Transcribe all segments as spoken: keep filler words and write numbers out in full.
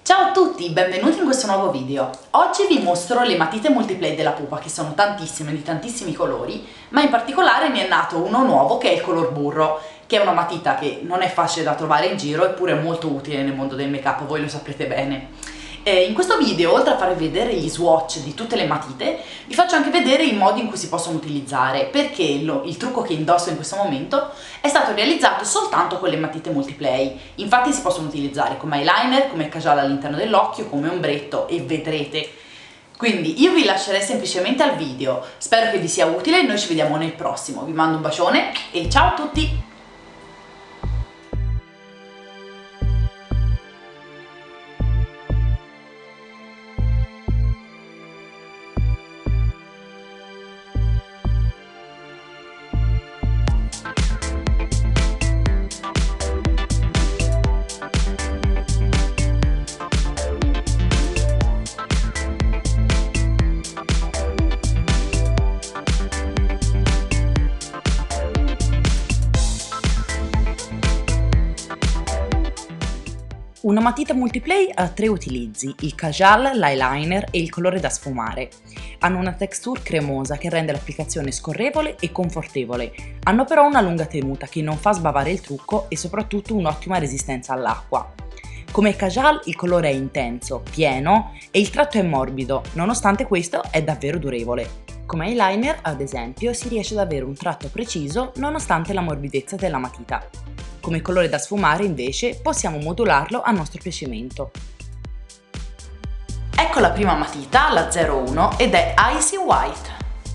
Ciao a tutti, benvenuti in questo nuovo video. Oggi vi mostro le matite multiplay della Pupa, che sono tantissime, di tantissimi colori, ma in particolare ne è nato uno nuovo che è il color burro, che è una matita che non è facile da trovare in giro, eppure è molto utile nel mondo del make up, voi lo saprete bene. Eh, in questo video, oltre a farvi vedere gli swatch di tutte le matite, vi faccio anche vedere i modi in cui si possono utilizzare, perché lo, il trucco che indosso in questo momento è stato realizzato soltanto con le matite multiplay. Infatti si possono utilizzare come eyeliner, come casual all'interno dell'occhio, come ombretto, e vedrete. Quindi io vi lascerei semplicemente al video, spero che vi sia utile, noi ci vediamo nel prossimo. Vi mando un bacione e ciao a tutti! Una matita multiplay ha tre utilizzi, il casual, l'eyeliner e il colore da sfumare. Hanno una texture cremosa che rende l'applicazione scorrevole e confortevole, hanno però una lunga tenuta che non fa sbavare il trucco e soprattutto un'ottima resistenza all'acqua. Come casual il colore è intenso, pieno e il tratto è morbido, nonostante questo è davvero durevole. Come eyeliner, ad esempio, si riesce ad avere un tratto preciso nonostante la morbidezza della matita. Come colore da sfumare, invece, possiamo modularlo a nostro piacimento. Ecco la prima matita, la zero uno, ed è Icy White.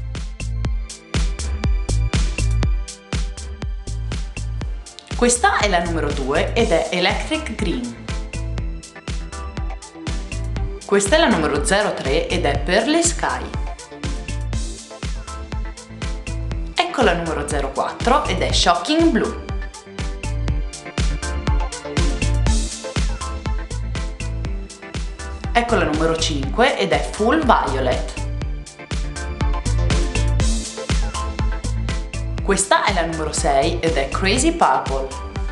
Questa è la numero due ed è Electric Green. Questa è la numero zero tre ed è Pearly Sky. Ecco la numero zero quattro ed è Shocking Blue. Ecco la numero cinque ed è Full Violet. Questa è la numero sei ed è Crazy Purple.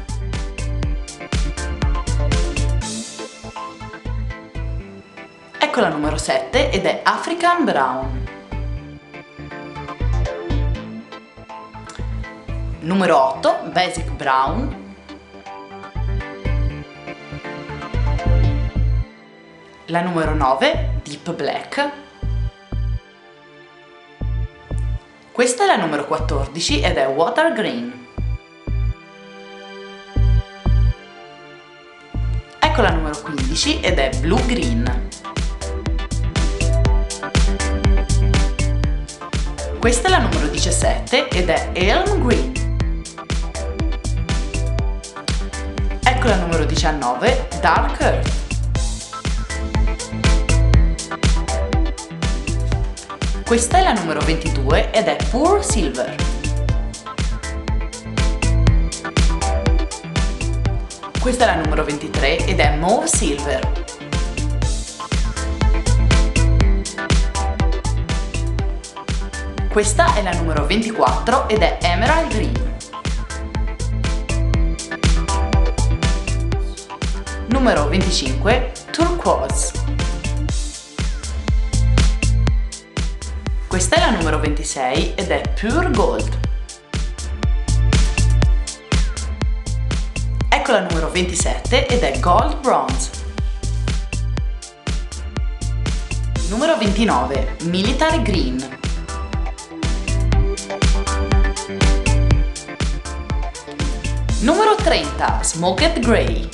Ecco la numero sette ed è African Brown. Numero otto, Basic Brown. La numero nove, Deep Black. Questa è la numero quattordici ed è Water Green. Ecco la numero quindici ed è Blue Green. Questa è la numero diciassette ed è Elm Green. Ecco la numero diciannove, Dark Earth. Questa è la numero ventidue ed è Pure Silver. Questa è la numero ventitré ed è Mauve Silver. Questa è la numero ventiquattro ed è Emerald Green. Numero venticinque, Turquoise. Questa è la numero ventisei ed è Pure Gold. Ecco la numero ventisette ed è Gold Bronze. Numero ventinove, Military Green. Numero trenta, Smoked Grey.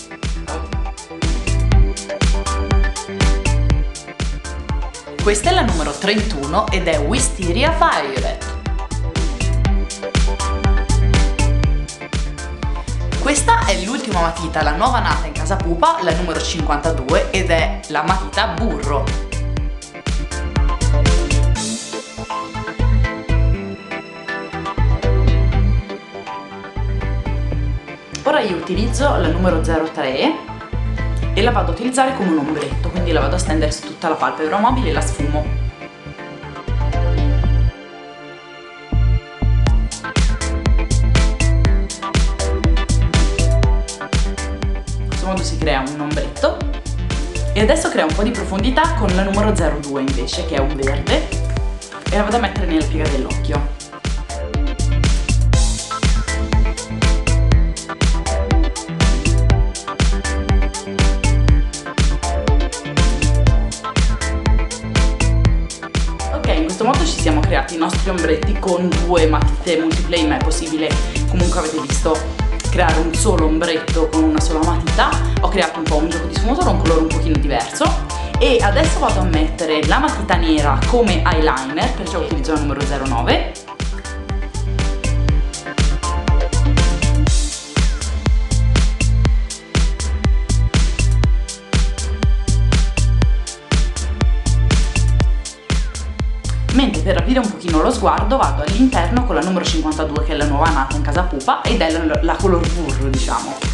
Questa è la numero trentuno ed è Wisteria Violet. Questa è l'ultima matita, la nuova nata in casa Pupa, la numero cinquantadue ed è la matita burro. Ora io utilizzo la numero zero tre e la vado a utilizzare come un ombretto, quindi la vado a stendere su tutta la palpebra mobile e la sfumo. In questo modo si crea un ombretto E adesso creo un po' di profondità con la numero zero due invece, che è un verde, e la vado a mettere nella piega dell'occhio. In questo modo ci siamo creati i nostri ombretti con due matite multiplay, ma è possibile, comunque avete visto, creare un solo ombretto con una sola matita. Ho creato un po' un gioco di sfumatura, un colore un pochino diverso, e adesso vado a mettere la matita nera come eyeliner, perciò utilizzo il numero zero nove. Mentre per aprire un pochino lo sguardo vado all'interno con la numero cinquantadue, che è la nuova nata in casa pupa ed è la, la color burro, diciamo.